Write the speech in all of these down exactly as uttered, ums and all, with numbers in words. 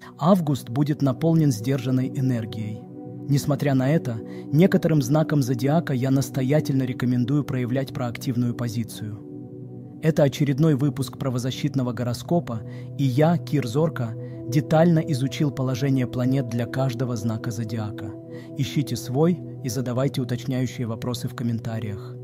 Август будет наполнен сдержанной энергией. Несмотря на это, некоторым знакам зодиака я настоятельно рекомендую проявлять проактивную позицию. Это очередной выпуск правозащитного гороскопа, и я, Кир Зорко, детально изучил положение планет для каждого знака зодиака. Ищите свой и задавайте уточняющие вопросы в комментариях.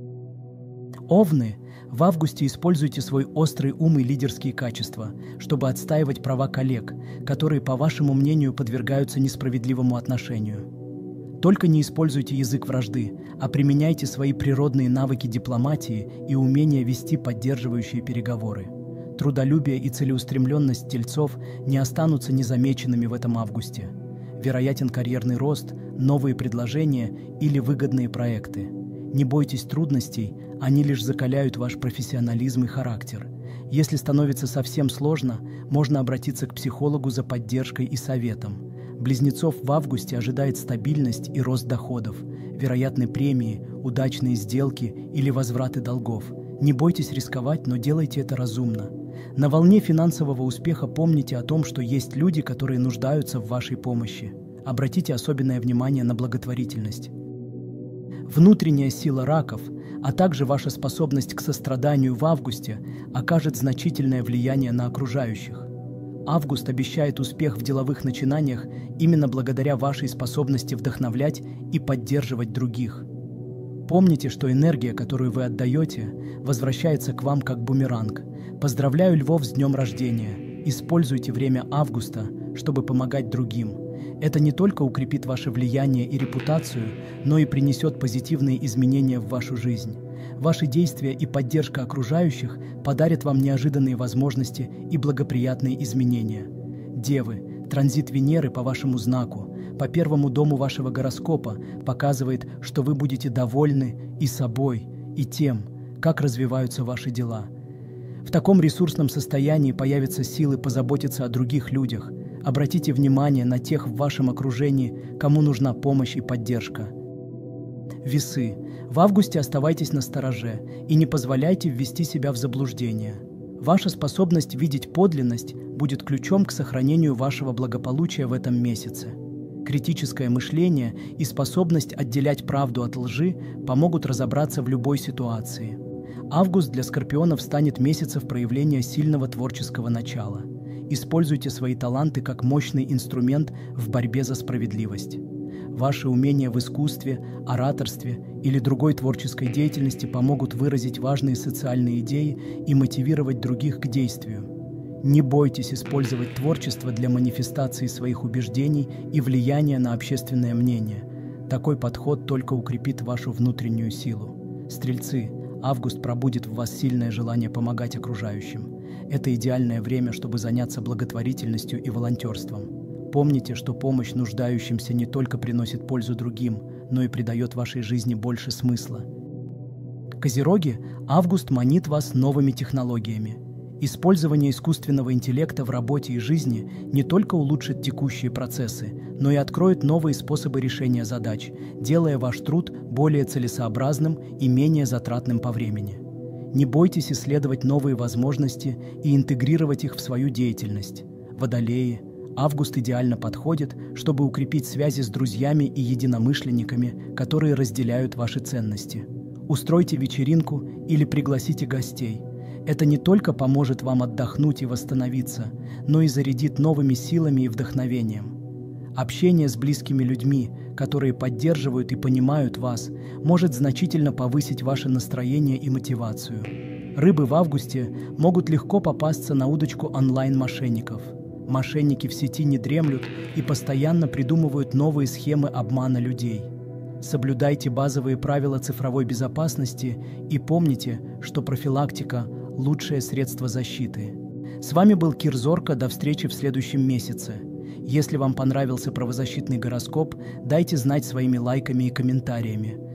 Овны, в августе используйте свой острый ум и лидерские качества, чтобы отстаивать права коллег, которые, по вашему мнению, подвергаются несправедливому отношению. Только не используйте язык вражды, а применяйте свои природные навыки дипломатии и умение вести поддерживающие переговоры. Трудолюбие и целеустремленность тельцов не останутся незамеченными в этом августе. Вероятен карьерный рост, новые предложения или выгодные проекты. Не бойтесь трудностей, они лишь закаляют ваш профессионализм и характер. Если становится совсем сложно, можно обратиться к психологу за поддержкой и советом. Близнецов в августе ожидает стабильность и рост доходов, вероятны премии, удачные сделки или возвраты долгов. Не бойтесь рисковать, но делайте это разумно. На волне финансового успеха помните о том, что есть люди, которые нуждаются в вашей помощи. Обратите особенное внимание на благотворительность. Внутренняя сила раков, а также ваша способность к состраданию в августе окажет значительное влияние на окружающих. Август обещает успех в деловых начинаниях именно благодаря вашей способности вдохновлять и поддерживать других. Помните, что энергия, которую вы отдаете, возвращается к вам как бумеранг. Поздравляю львов с днем рождения. Используйте время августа, чтобы помогать другим. Это не только укрепит ваше влияние и репутацию, но и принесет позитивные изменения в вашу жизнь. Ваши действия и поддержка окружающих подарят вам неожиданные возможности и благоприятные изменения. Девы, транзит Венеры по вашему знаку, по первому дому вашего гороскопа показывает, что вы будете довольны и собой, и тем, как развиваются ваши дела. В таком ресурсном состоянии появятся силы позаботиться о других людях. Обратите внимание на тех в вашем окружении, кому нужна помощь и поддержка. Весы. В августе оставайтесь настороже и не позволяйте ввести себя в заблуждение. Ваша способность видеть подлинность будет ключом к сохранению вашего благополучия в этом месяце. Критическое мышление и способность отделять правду от лжи помогут разобраться в любой ситуации. Август для скорпионов станет месяцем проявления сильного творческого начала. Используйте свои таланты как мощный инструмент в борьбе за справедливость. Ваши умения в искусстве, ораторстве или другой творческой деятельности помогут выразить важные социальные идеи и мотивировать других к действию. Не бойтесь использовать творчество для манифестации своих убеждений и влияния на общественное мнение. Такой подход только укрепит вашу внутреннюю силу. Стрельцы, август пробудит в вас сильное желание помогать окружающим. Это идеальное время, чтобы заняться благотворительностью и волонтерством. Помните, что помощь нуждающимся не только приносит пользу другим, но и придает вашей жизни больше смысла. Козероги, август манит вас новыми технологиями. Использование искусственного интеллекта в работе и жизни не только улучшит текущие процессы, но и откроет новые способы решения задач, делая ваш труд более целесообразным и менее затратным по времени. Не бойтесь исследовать новые возможности и интегрировать их в свою деятельность. Водолеи, август идеально подходит, чтобы укрепить связи с друзьями и единомышленниками, которые разделяют ваши ценности. Устройте вечеринку или пригласите гостей. Это не только поможет вам отдохнуть и восстановиться, но и зарядит новыми силами и вдохновением. Общение с близкими людьми, которые поддерживают и понимают вас, может значительно повысить ваше настроение и мотивацию. Рыбы в августе могут легко попасться на удочку онлайн-мошенников. Мошенники в сети не дремлют и постоянно придумывают новые схемы обмана людей. Соблюдайте базовые правила цифровой безопасности и помните, что профилактика – лучшее средство защиты. С вами был Кир Зорко, до встречи в следующем месяце. Если вам понравился правозащитный гороскоп, дайте знать своими лайками и комментариями.